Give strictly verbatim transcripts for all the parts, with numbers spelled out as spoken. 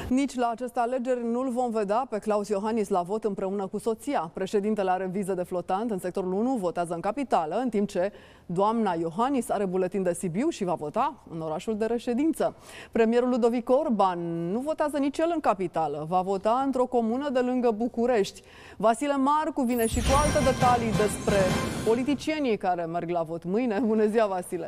Nici la aceste alegeri nu-l vom vedea pe Klaus Iohannis la vot împreună cu soția. Președintele are viză de flotant în sectorul unu, votează în capitală, în timp ce doamna Iohannis are buletin de Sibiu și va vota în orașul de reședință. Premierul Ludovic Orban nu votează nici el în capitală, va vota într-o comună de lângă București. Vasile Marcu vine și cu alte detalii despre politicienii care merg la vot mâine. Bună ziua, Vasile!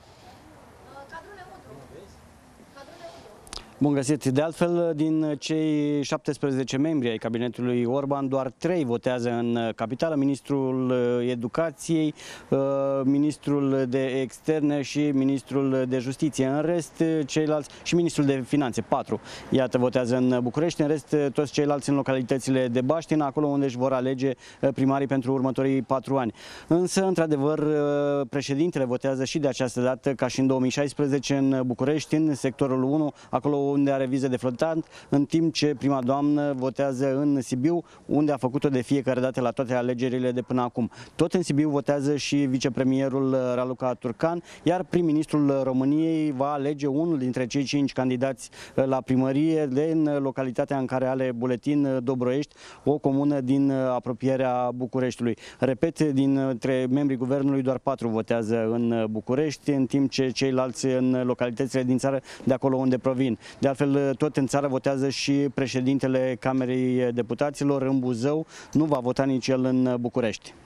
Bun găsit! De altfel, din cei șaptesprezece membri ai cabinetului Orban, doar trei votează în capitală: ministrul educației, ministrul de externe și ministrul de justiție. În rest, ceilalți, și ministrul de finanțe, patru, iată, votează în București. În rest, toți ceilalți în localitățile de Baștina, acolo unde își vor alege primarii pentru următorii patru ani. Însă, într-adevăr, președintele votează și de această dată, ca și în două mii șaisprezece, în București, în sectorul unu, acolo unde are viză de flotant, în timp ce prima doamnă votează în Sibiu, unde a făcut-o de fiecare dată la toate alegerile de până acum. Tot în Sibiu votează și vicepremierul Raluca Turcan, iar prim-ministrul României va alege unul dintre cei cinci candidați la primărie din localitatea în care are buletin, Dobroiești, o comună din apropierea Bucureștiului. Repet, dintre membrii guvernului doar patru votează în București, în timp ce ceilalți în localitățile din țară, de acolo unde provin. De altfel, tot în țară votează și președintele Camerei Deputaților în Buzău, nu va vota nici el în București.